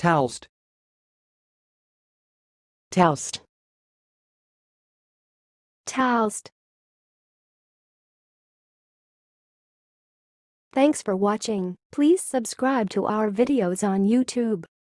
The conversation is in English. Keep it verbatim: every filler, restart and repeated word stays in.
talced, talced, talced. Thanks for watching. Please subscribe to our videos on YouTube.